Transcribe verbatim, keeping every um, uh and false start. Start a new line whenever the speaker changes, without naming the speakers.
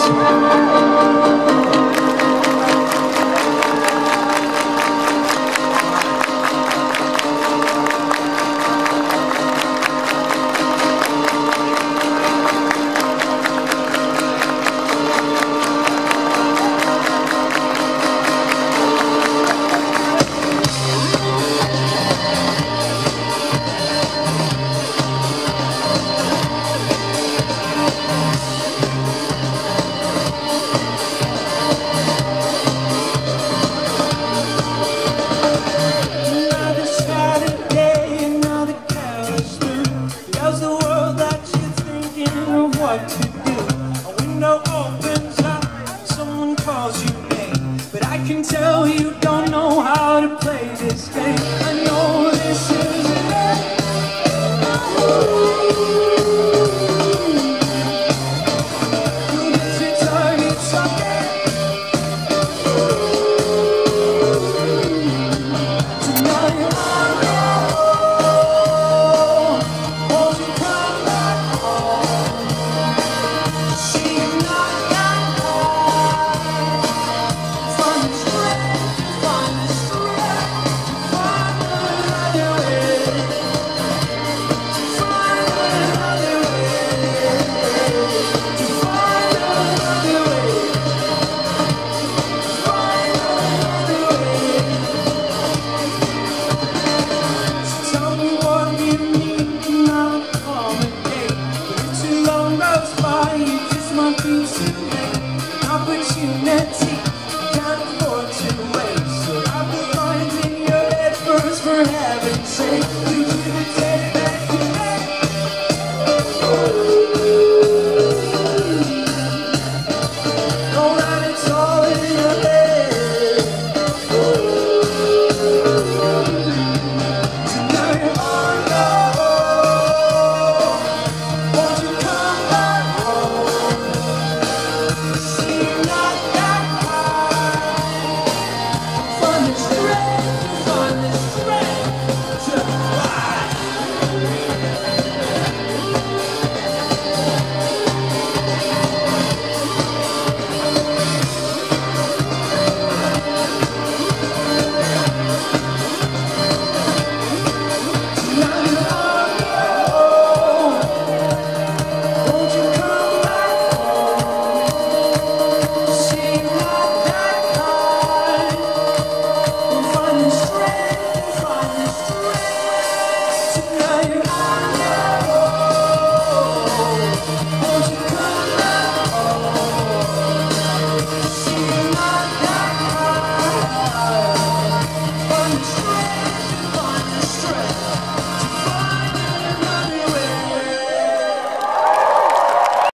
What to do. A window opens up, someone calls your name, but I can tell you don't know how to play this game. I know this is it. You get your target socket. Tonight you're on your own. Won't you come back home? You just might be too late.